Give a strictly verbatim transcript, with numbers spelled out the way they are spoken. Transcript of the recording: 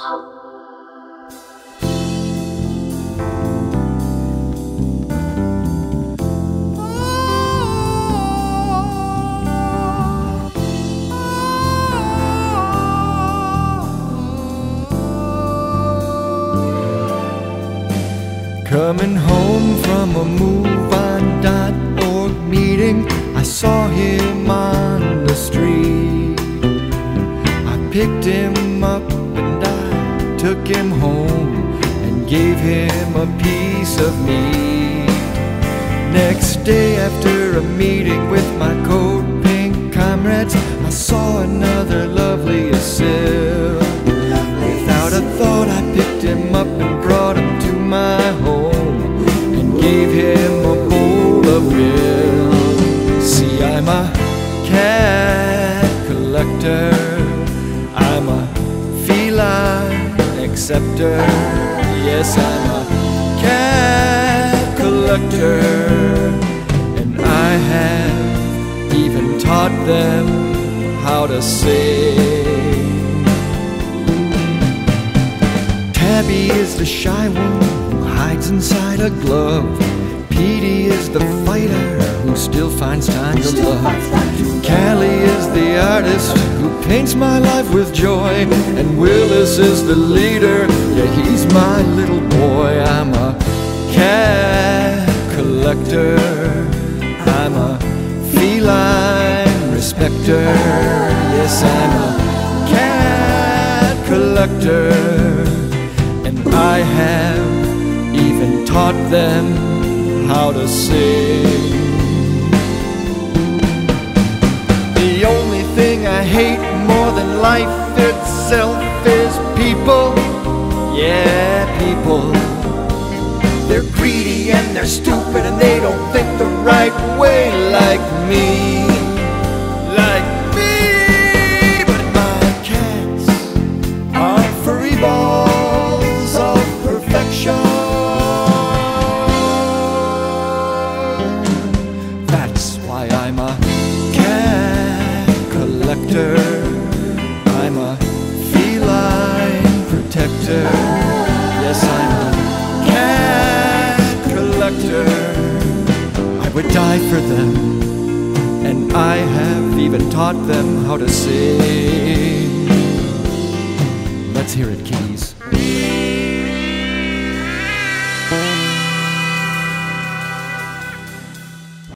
Coming home from a move on dot org meeting, I saw him on the street. I picked him up and I took him home and gave him a piece of me. Next day after a meeting with my code pink comrades, I saw another lovely Sil. Without a thought I picked him up and brought him to my home and gave him a bowl of milk. See, I'm a cat collector, I'm a feline acceptor. Yes, I'm a cat collector, and I have even taught them how to sing. Tabby is the shy one who hides inside a glove. Petey is the fighter who still finds time to love. Callie is the artist who paints my life with joy. And Willis is the leader, yeah, he's my little boy. I'm a cat collector, I'm a feline respecter. Yes, I'm a cat collector, and I have even taught them how to sing. The only thing I hate more than life itself is people. Yeah, people. They're greedy and they're stupid and they don't think the right way like me. Like me. But my cats are furry balls of perfection. That's why I'm a cat collector, I'm a feline protector. Yes, I'm a cat collector. I would die for them, and I have even taught them how to sing. Let's hear it, kitties.